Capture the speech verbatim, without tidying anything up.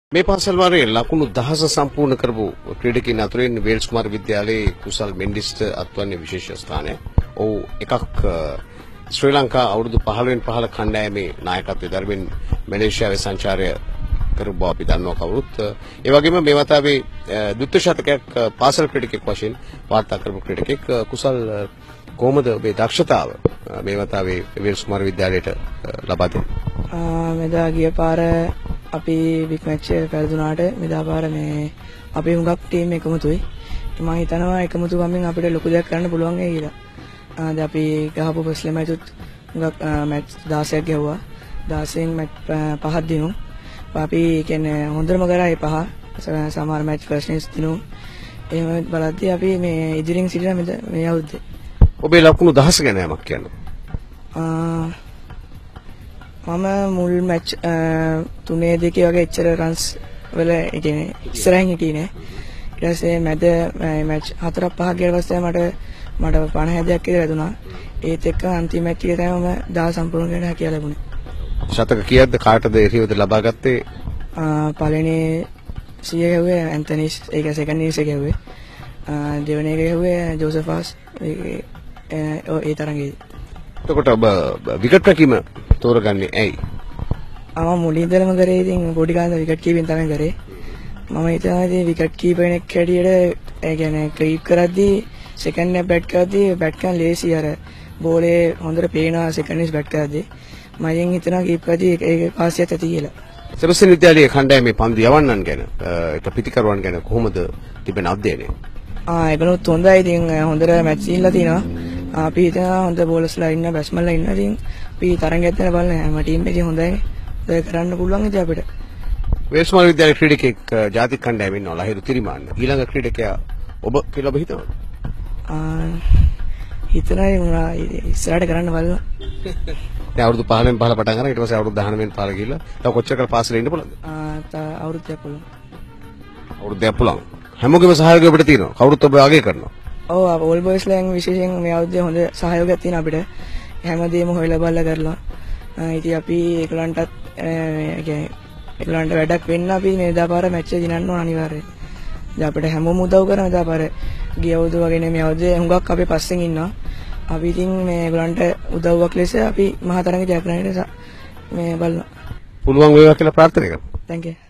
මේ පාසල් වාරයේ ලකුණු දහස සම්පූර්ණ කරපු ක්‍රීඩකයන් අතරින් වේල්ස් කුමාර විද්‍යාලයේ කුසල් මෙන්ඩිස්ට අත්වන්නේ විශේෂ ස්ථානය. ඔහු එකක් ශ්‍රී ලංකා අවුරුදු පහළොවෙන් පහළ කණ්ඩායමේ නායකත්වයේ දරමින් මැලේසියාවේ සංචාරය කරපු බව අපි දන්නවා කවුරුත්. ඒ වගේම මේ වතාවේ ද්විත්ව ශතකයක් පාසල් ක්‍රීඩකෙක් වශයෙන් වාර්තා කරපු ක්‍රීඩකෙක් කුසල් කොහොමද මේ දක්ෂතාව මේ වතාවේ වේල්ස් කුමාර විද්‍යාලයට ලබා දෙන්නේ? මෙදා ගිය පාර අපි බිග් මැච් එක පෙරදුනාට මෙදා පාර මේ අපි හුඟක් ටීම් එකමුතුයි. මම හිතනවා එකමුතුකමින් අපිට ලොකු දෙයක් කරන්න පුළුවන් වෙයි කියලා. ආ දැන් අපි ගහපු ෆස්ට් මැච් උත් හුඟක් මැච් දහසක් ගැහුවා. දහසෙන් මැච් පහක් දිනු. අපි කියන්නේ හොඳටම කරා ඒ පහ. සමහර මැච් ෆස්ට් ඉනිස් දිනු. එහෙම බලද්දී අපි මේ ඉදිරියෙන් සිටින මේ අවුරුද්දේ ඔබේ ලකුණු දහස ගැන යමක් කියන්න. ආ මම මුල් මැච් තුනේ දෙකේ වගේ එච්චර රන්ස් වල ඒ කියන්නේ ඉස්සරහින් හිටියේ නෑ. ඊට පස්සේ මැද මැච් හතරක් පහක් ගිය පස්සේ මට මට පනහ දෙයක් විතර වැදුනා. ඒත් එක්ක අන්තිම මැච් එකේ තමයි මම දහස සම්පූර්ණ කරන්න හැකියාව ලැබුණේ. ශතක කීයක්ද කාටද එරියවද ලබා ගත්තේ? පළවෙනි සිය ගැහුවේ ඇන්තනිස් ඒක සෙකන්ඩ් ඉනිස් එක ගැහුවේ. දෙවෙනි එක ගැහුවේ ජෝසෆාස් ඒ ඒ තරඟේ. එතකොට ඔබ විකට් රැකීම තෝරගන්නේ ඇයි? මම මුලින් ඉඳලම කරේ ඉතින් පොඩි කාලේ විකට් කීපින් තමයි කරේ. මම හිතනවා ඉතින් විකට් කීපර් කෙනෙක් හැටියට ඒ කියන්නේ ක්‍රීප් කරද්දී සෙකන්ඩ් එක බැට් කරද්දී බැට් කරන ලේසි අර බෝලේ හොඳට පේනවා සෙකන්ඩ් එක බැට් කරද්දී. මම ඉතින් හිතනවා කීප් කරද්දී ඒක පාසියක් ඇති කියලා. සෙබස්තියන් විද්‍යාලයේ කණ්ඩායමේ පන්දු යවන්නන් ගැන ඒක පිටිකරුවන් ගැන කොහොමද තිබෙන අධ්‍යයනය? ආ ඒකනොත් හොඳයි. ඉතින් හොඳට මැච් ඉන්නලා තිනවා. අපි හිතනවා හොඳ බෝලර්ස්ලා ඉන්න බැට්ස්මන්ලා ඉන්න. ඉතින් අපි තරඟයක් දෙන්න බලන්න හැම ටීම් එකේ හොඳයි. ඒක කරන්න පුළුවන් ඉතින් අපිට. වේල්ස් කුමාර විද්‍යාලයේ ක්‍රීඩකෙක් ජාතික කණ්ඩායමේ ඉන්නවා ලහිරු තිරිමාන්න. ඊළඟ ක්‍රීඩකයා ඔබ කියලා ඔබ හිතනවද? ආ හිතනවා ඉස්සරහට කරන්න බලන්න. දැන් අවුරුදු පහළොවෙන් පහළ පටන් ගන්න ඊට පස්සේ අවුරුදු දහනවෙන් පහළ ගිහිල්ලා තව කොච්චර කාල පාසලේ ඉන්න පුළුවන්ද? ආ අවුරුද්දක් පුළුවන්. අවුරුද්දක් පුළුවන්. හැමෝගෙම සහයෝගය අපිට තියෙනවා. කවුරුත් ඔබ අගය කරනවා. ඔව් ඕල් බොයිස්ලාගෙන් විශේෂයෙන් මේ අවුරුද්දේ හොඳ සහයෝගයක් තියෙනවා අපිට. හැමදේම හොයලා බලලා කරලා. ඉතින් අපි ඒගොල්ලන්ටත් ඒ කියන්නේ ඒගොල්ලන්ට වැඩක් වෙන්න අපි මේ දාපාර මැච් එක දිනන්න ඕන අනිවාර්යයෙන්. දැන් අපිට හැමෝම උදව් කරන දාපාර ගිය අවුරුදු වගේ නෙමෙයි අවුරුද්දේ හුඟක් අපේ පස්සෙන් ඉන්නවා. අපි ඉතින් මේ ඒගොල්ලන්ට උදව්වක් ලෙස අපි මහතරංග ජයග්‍රහණයට මේ බලනවා. පුළුවන් වේවා කියලා ප්‍රාර්ථනා කරනවා. Thank you.